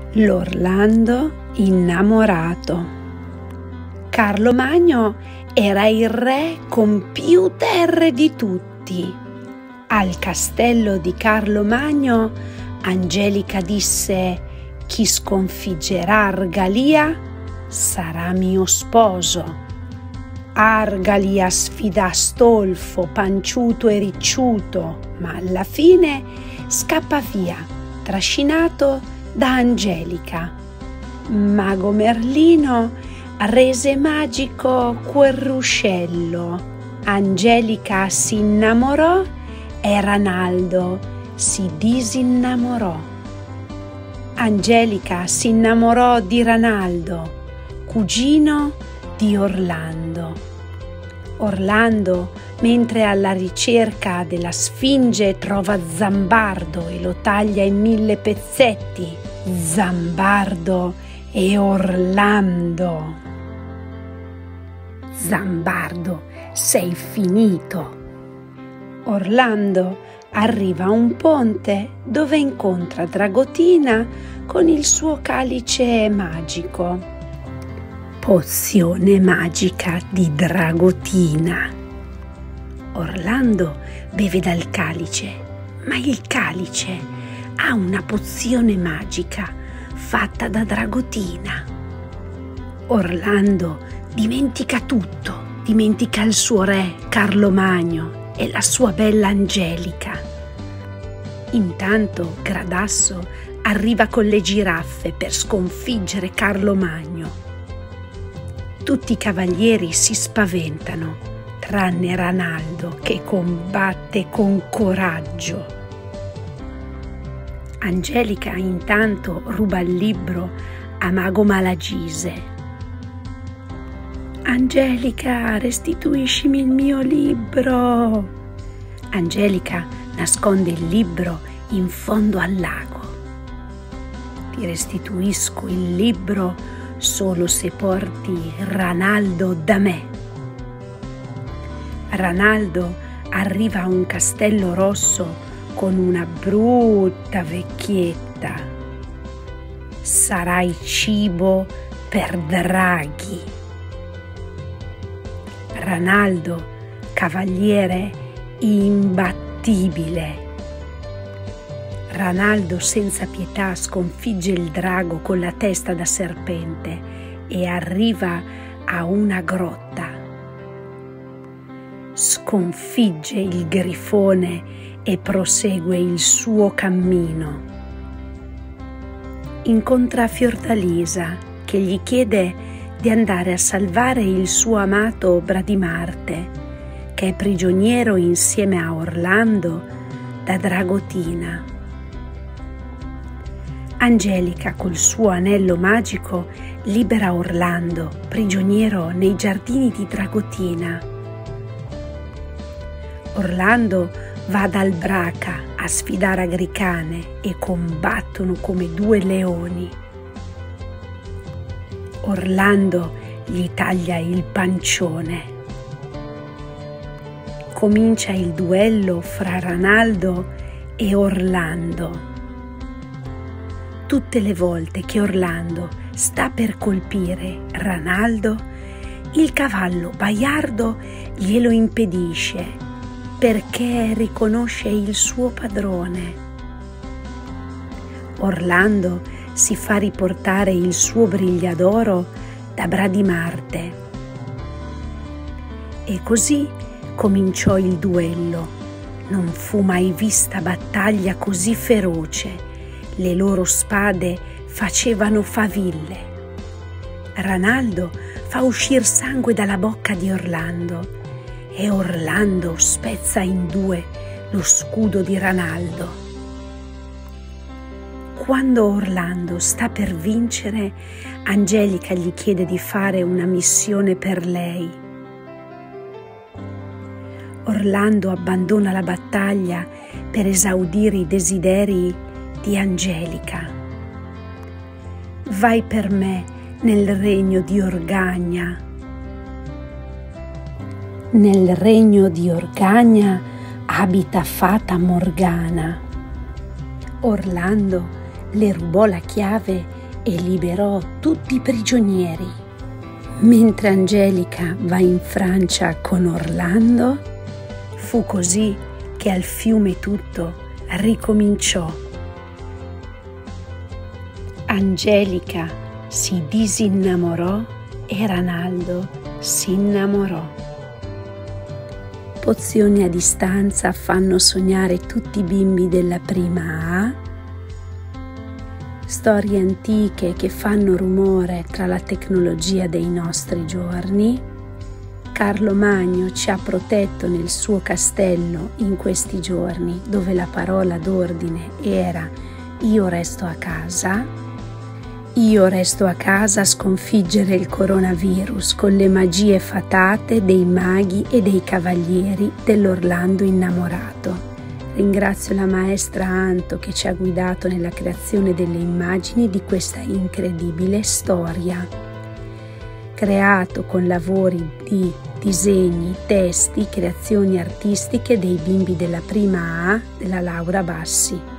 L'Orlando innamorato. Carlo Magno era il re computer di tutti. Al castello di Carlo Magno Angelica disse: chi sconfiggerà Argalia sarà mio sposo. Argalia sfida Astolfo, panciuto e ricciuto, ma alla fine scappa via, trascinato da Angelica. Mago Merlino rese magico quel ruscello. Angelica si innamorò e Ranaldo si disinnamorò. Angelica si innamorò di Ranaldo, cugino di Orlando. Orlando, mentre alla ricerca della Sfinge, trova Zambardo e lo taglia in 1000 pezzetti. Zambardo e Orlando. Zambardo, sei finito. Orlando arriva a un ponte dove incontra Dragotina con il suo calice magico. Pozione magica di Dragotina. Orlando beve dal calice, ma il calice ha una pozione magica fatta da Dragotina. Orlando dimentica tutto, dimentica il suo re Carlo Magno e la sua bella Angelica. Intanto Gradasso arriva con le giraffe per sconfiggere Carlo Magno. Tutti i cavalieri si spaventano, tranne Ranaldo che combatte con coraggio. Angelica intanto ruba il libro a Mago Malagise. Angelica, restituiscimi il mio libro. Angelica nasconde il libro in fondo al lago. Ti restituisco il libro solo se porti Ranaldo da me. Ranaldo arriva a un castello rosso con una brutta vecchietta. Sarai cibo per draghi. Ranaldo, cavaliere imbattibile. Ranaldo senza pietà sconfigge il drago con la testa da serpente e arriva a una grotta. Sconfigge il grifone e prosegue il suo cammino. Incontra Fiordalisa che gli chiede di andare a salvare il suo amato Bradimarte, che è prigioniero insieme a Orlando da Dragotina. Angelica col suo anello magico libera Orlando, prigioniero nei giardini di Dragotina. Orlando va ad Albraca a sfidare Agricane e combattono come due leoni. Orlando gli taglia il pancione. Comincia il duello fra Ranaldo e Orlando. Tutte le volte che Orlando sta per colpire Ranaldo, il cavallo Baiardo glielo impedisce perché riconosce il suo padrone. Orlando si fa riportare il suo Brigliadoro da Bradimarte. E così cominciò il duello. Non fu mai vista battaglia così feroce. Le loro spade facevano faville. Ranaldo fa uscir sangue dalla bocca di Orlando e Orlando spezza in due lo scudo di Ranaldo. Quando Orlando sta per vincere, Angelica gli chiede di fare una missione per lei. Orlando abbandona la battaglia per esaudire i desideri di Angelica. Vai per me nel regno di Orgagna. Nel regno di Orgagna abita Fata Morgana. Orlando le rubò la chiave e liberò tutti i prigionieri. Mentre Angelica va in Francia con Orlando, fu così che al fiume tutto ricominciò. Angelica si disinnamorò e Ranaldo si innamorò. Pozioni a distanza fanno sognare tutti i bimbi della prima A. Storie antiche che fanno rumore tra la tecnologia dei nostri giorni. Carlo Magno ci ha protetto nel suo castello in questi giorni, dove la parola d'ordine era "io resto a casa". Io resto a casa a sconfiggere il coronavirus con le magie fatate dei maghi e dei cavalieri dell'Orlando innamorato. Ringrazio la maestra Anto che ci ha guidato nella creazione delle immagini di questa incredibile storia. Creato con lavori di disegni, testi, creazioni artistiche dei bimbi della prima A della Laura Bassi.